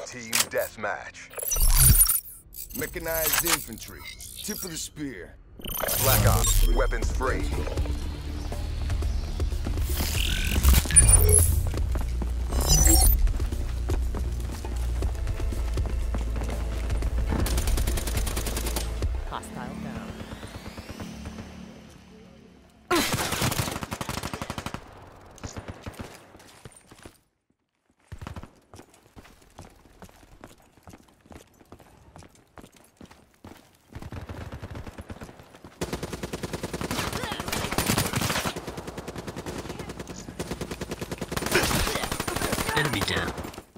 Team deathmatch. Mechanized infantry. Tip of the spear. Black Ops. Weapons free. Hostile down. Enemy down.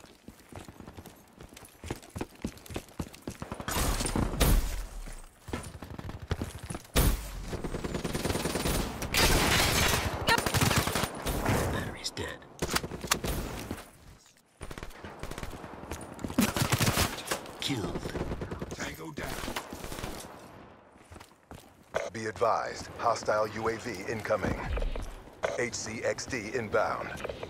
Battery's dead. Killed. Tango down. Be advised. Hostile UAV incoming. HCXD inbound.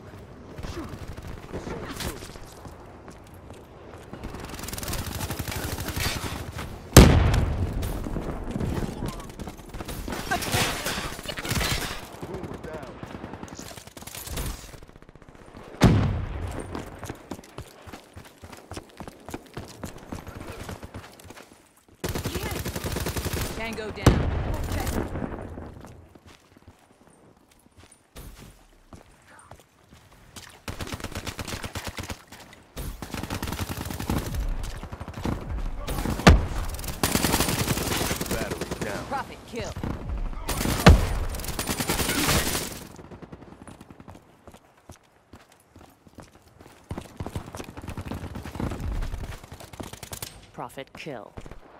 Tango down. Battery down. Profit kill. Profit kill.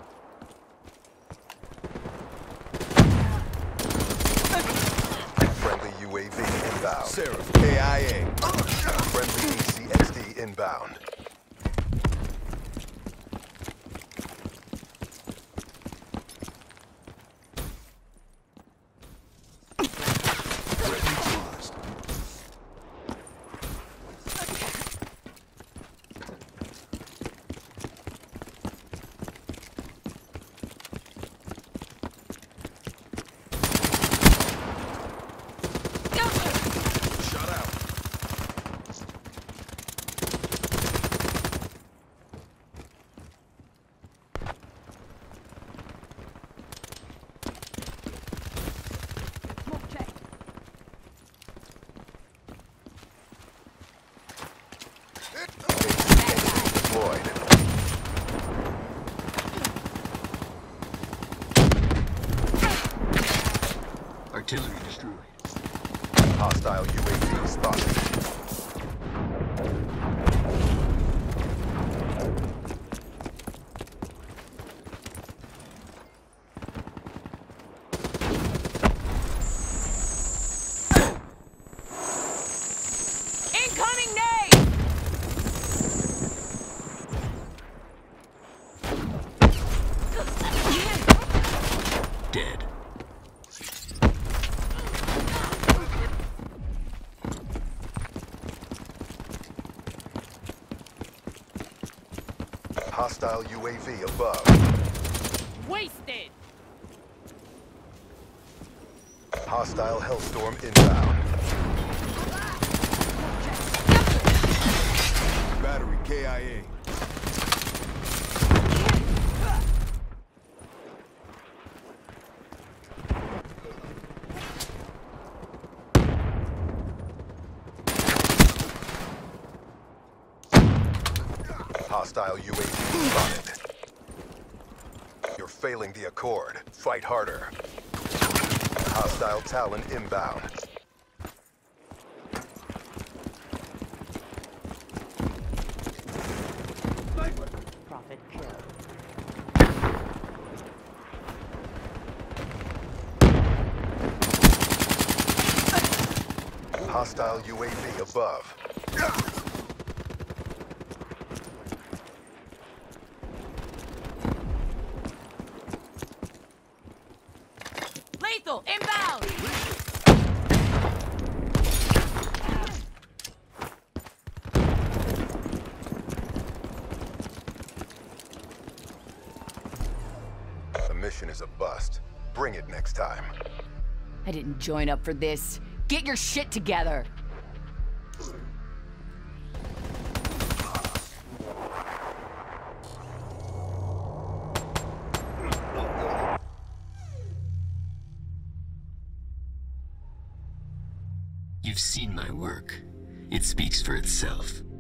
Friendly UAV inbound. Seraph. KIA. Friendly HCXD inbound. Ready fast. Shut out. Deployed. Artillery destroyed. Hostile UAV spotted. Incoming nade! Dead. Hostile UAV above. Wasted! Hostile Hellstorm inbound. Battery KIA. Hostile UAV spotted. You're failing the Accord. Fight harder. Hostile Talon inbound. Profit kill. Hostile UAV above. Lethal inbound! next time. I didn't join up for this. Get your shit together! You've seen my work. It speaks for itself.